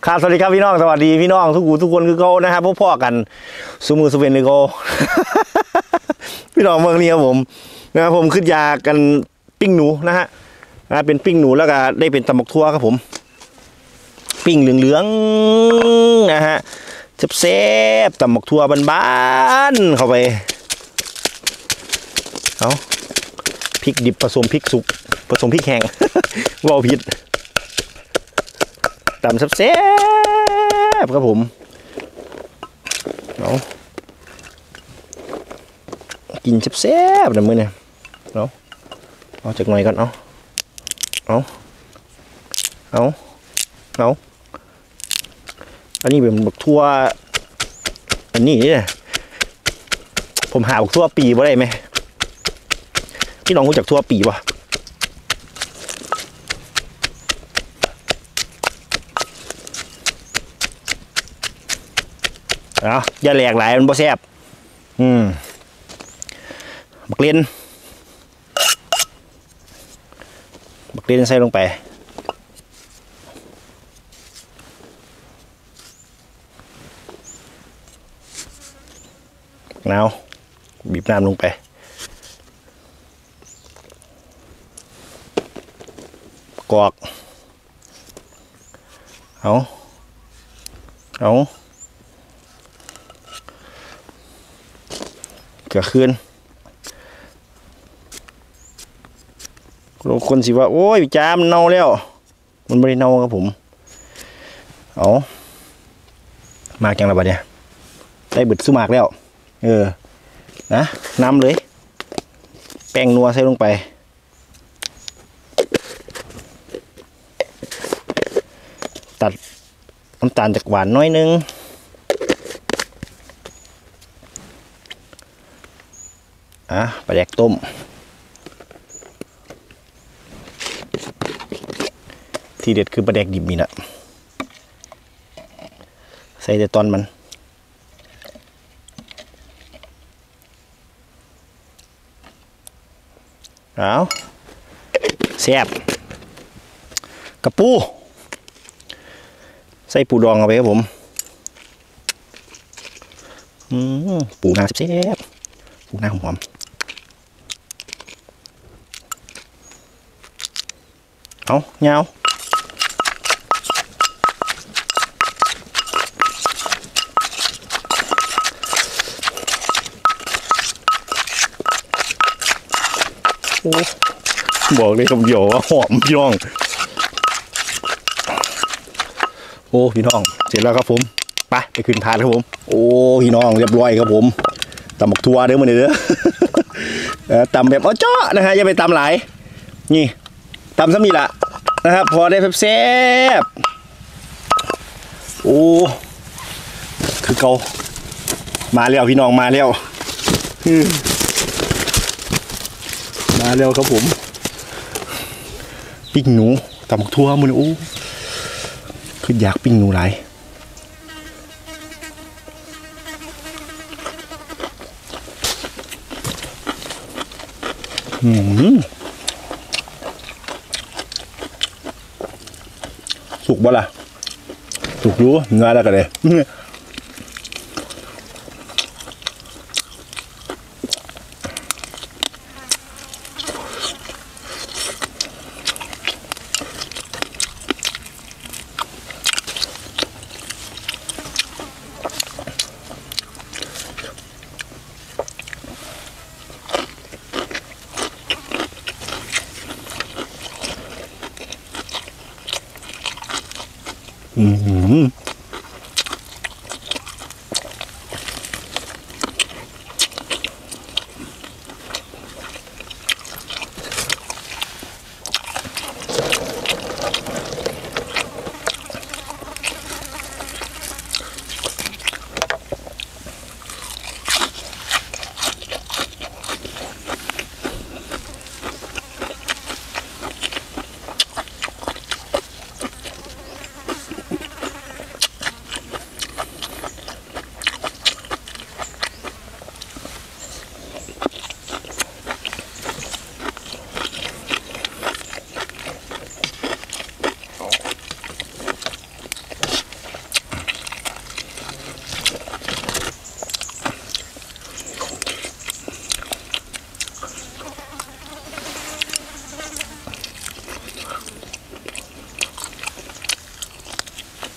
ครับสวัสดีครับพี่น้องสวัสดีพี่น้องทุกคนคือเขานะครับพวกพ่อกันซูมือสเวนเลยเขาพี่น้องเมืองนี้ครับผมนะครับผมขึ้นยากันปิ้งหนูนะฮะเป็นปิ้งหนูแล้วก็ได้เป็นตำบักทั่วครับผมปิ้งเหลืองๆนะฮะแซ่บๆตำบักทั่วบ้านๆเข้าไปเอาพริกดิบผสมพริกสุกผสมพริกแห้งว่าวผิดตำแซ่บครับผมเอากินแซ่บๆนะมื้อเนี่ยเอาจากหน่อยก่อนเอาอันนี้เป็นบักทั่วอันนี้เนี่ยผมหาบักทั่วปีบ่ได้ไหมพี่น้องรู้จักทั่วปีป่ะอย่าแหลกหลายมันบ่แซ่บบักเล่นใส่ลงไปน้ำบีบน้ำลงไปกอกเอาเกลือขึ้นคนสิว่าโอ้ยจามเน่าแล้วมันไม่ได้เน่าครับผมเอามากจังละบัดเนี่ยได้บึดสู้มากแล้วนะน้ำเลยแป้งนัวใส่ลงไปตัดน้ำตาลจากหวานน้อยนึงปลาแดกต้มที่เด็ดคือปลาแดกดิบนี่แหละใส่แต่ตอนมันเอาแซ่บกระปูใส่ปูดองเอาไปครับผมปูนาแซ่บปูนาหอมเอาเงาบอกเลยคำเดียวว่าหอมพี่น้องพี่น้องเสร็จแล้วครับผมไปขึ้นทานครับผมพี่น้องเรียบร้อยครับผมตำบักทั่วเด้อมื้อนี้เด้อตำแบบเจาะนะฮะอย่าไปตำหลายนี่ตำซ้ำนี่ละนะครับพอได้แซ่บคือเกามาแล้วพี่น้องมาแล้วครับผมปิ้งหนูตำบักทั่วมื้อนี้คืออยากปิ้งหนูหลายสุกบ่ล่ะสุกรู้เนื้อแล้วกันเลย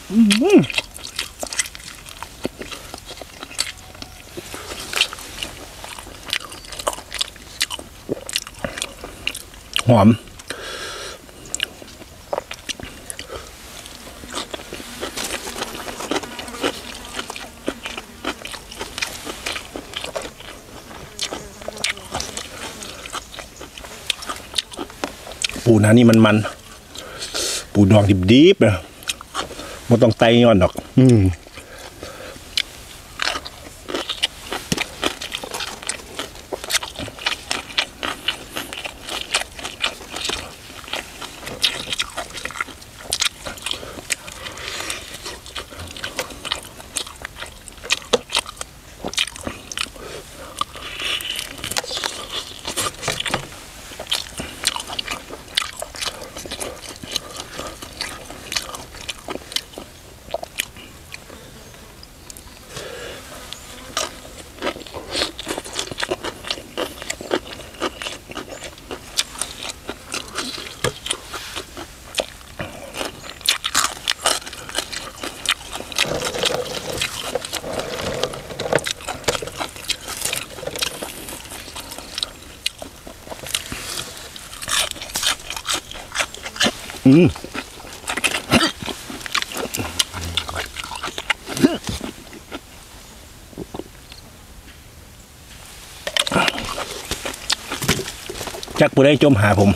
หอมปูนานี่มันปูดองดิบๆนะมันต้องไตย้อนดอกจักผู้ได้จมหาผม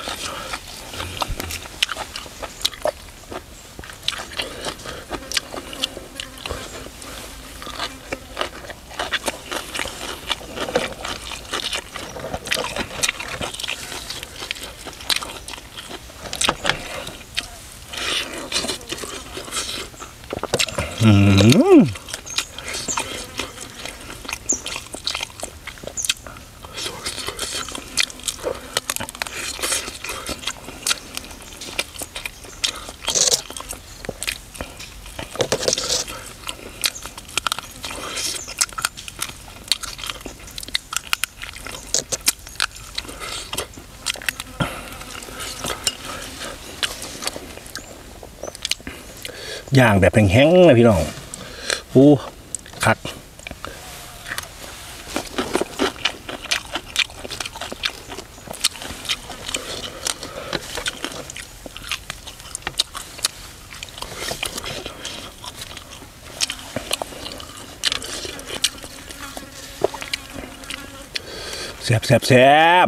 ย่างแบบแห้งๆเลยพี่น้องอู้คักแซ่บ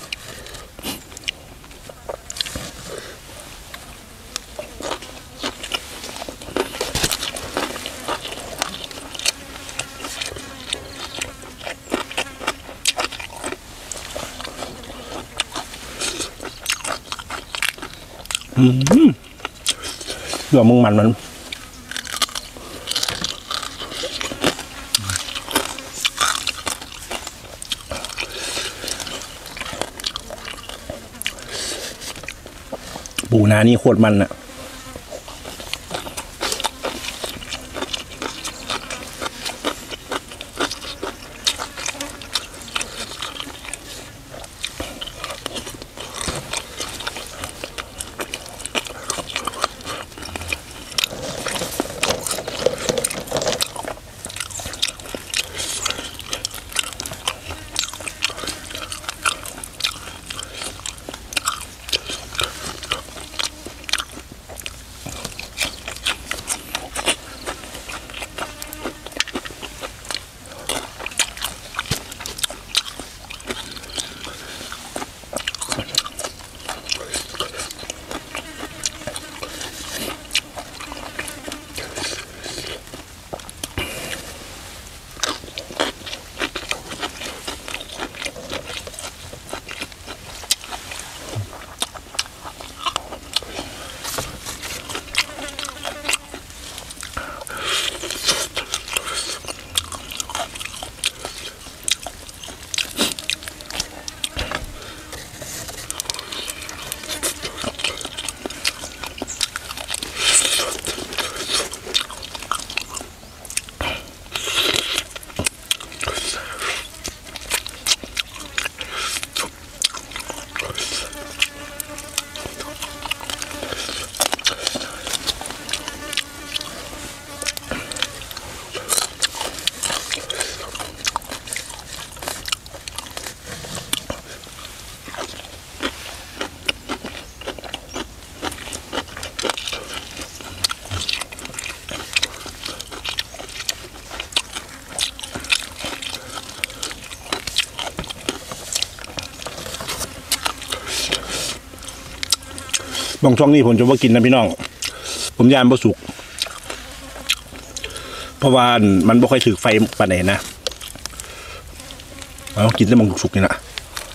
เดี๋ยวมึงมันปูนานี่โคตรมันอะบางช่วงนี้ผมจะว่ากินนะพี่น้องผมยานบ่สุกเพราะว่ามันบ่ค่อยถือไฟปานไหนนะเอากินได้บางสุกนี่นะ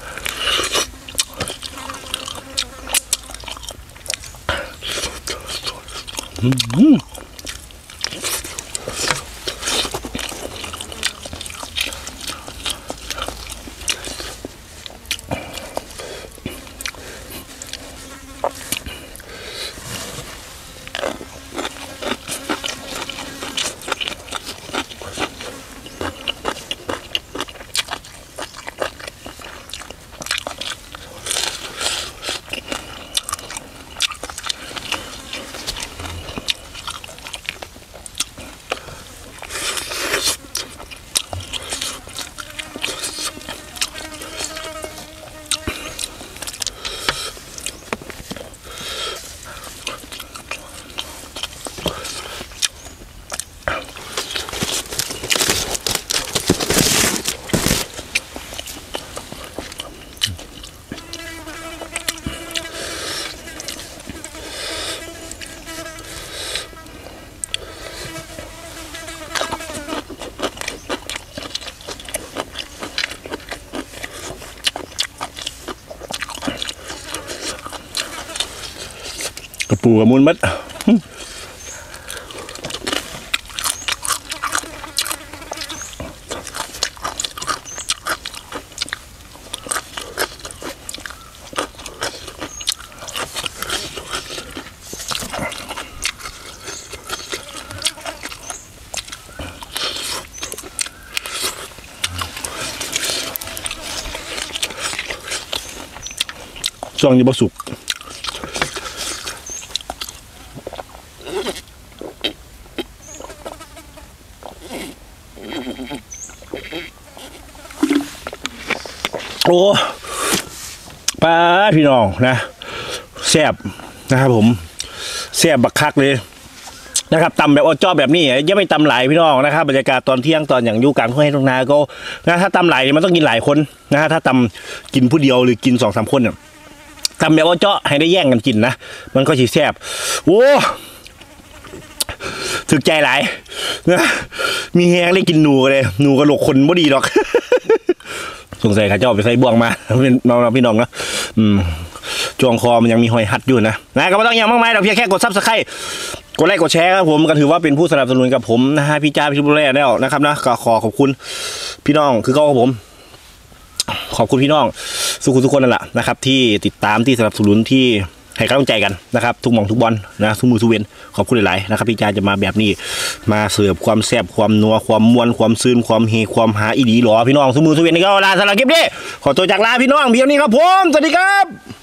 กระปูกระมุนมัดช่วงนี้บ่สุกโอ้ป้าพี่น้องนะแซ่บนะครับผมแซ่บบักคักเลยนะครับตำแบบอจ้อแบบนี้ยังไม่ตำหลายพี่น้องนะครับบรรยากาศตอนเที่ยงตอนอย่างยูกลางห้วยตรงนาก็นะถ้าตำหลายมันต้องกินหลายคนนะถ้าตำกินผู้เดียวหรือกิน2-3 คนเนี่ยตำแบบอจ้อให้ได้แย่งกันกินนะมันก็ฉีแซ่บโอ้ถึกใจหลายนะมีแห้งได้กินหนูเลยหนูกระโหลกคนบ่ดีหรอกสงสัยข้าเจ้าไปใส่บ่วงมาเป็นน้องพี่น้องนะจวงคอมันยังมีหอยหัดอยู่นะก็ไม่ต้องยังมากมายเราเพียงแค่กดซับสไครต์กดไลค์กดแชร์ครับผมก็ถือว่าเป็นผู้สนับสนุนกับผมนะฮะพี่จ้าพี่บุญแร่แล้วนะครับนะก็ขอบคุณพี่น้องคือก็ผมขอบคุณพี่น้องทุกคนนั่นแหละนะครับที่ติดตามที่สนับสนุนที่ให้กำลังใจกันนะครับทุกหม่องทุกบอลนะทุกมือทุกเวนขอบคุณหลายๆนะครับพี่จ้าจะมาแบบนี้มาเสิร์ฟความแซ่บความนัวความมวลความซื่นความเฮความหาอีดีหรอพี่น้องทุกมือทุกเวนนี่ก็ลาสำหรับคลิปนี้ขอตัวจากลาพี่น้องเพียงนี้ครับผมสวัสดีครับ